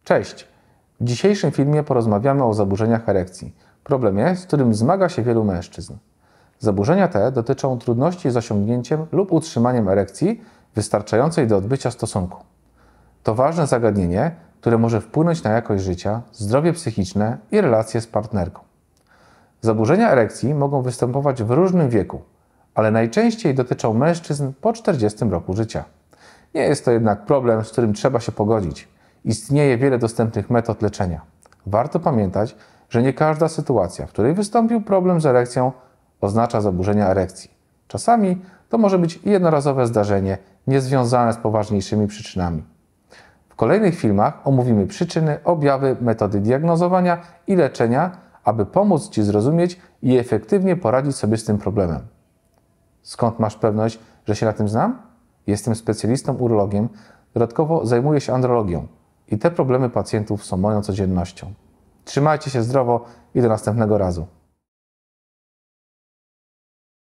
Cześć! W dzisiejszym filmie porozmawiamy o zaburzeniach erekcji, problemie, z którym zmaga się wielu mężczyzn. Zaburzenia te dotyczą trudności z osiągnięciem lub utrzymaniem erekcji wystarczającej do odbycia stosunku. To ważne zagadnienie, które może wpłynąć na jakość życia, zdrowie psychiczne i relacje z partnerką. Zaburzenia erekcji mogą występować w różnym wieku, ale najczęściej dotyczą mężczyzn po 40 roku życia. Nie jest to jednak problem, z którym trzeba się pogodzić. Istnieje wiele dostępnych metod leczenia. Warto pamiętać, że nie każda sytuacja, w której wystąpił problem z erekcją, oznacza zaburzenia erekcji. Czasami to może być jednorazowe zdarzenie, niezwiązane z poważniejszymi przyczynami. W kolejnych filmach omówimy przyczyny, objawy, metody diagnozowania i leczenia, aby pomóc Ci zrozumieć i efektywnie poradzić sobie z tym problemem. Skąd masz pewność, że się na tym znam? Jestem specjalistą urologiem, dodatkowo zajmuję się andrologią i te problemy pacjentów są moją codziennością. Trzymajcie się zdrowo i do następnego razu.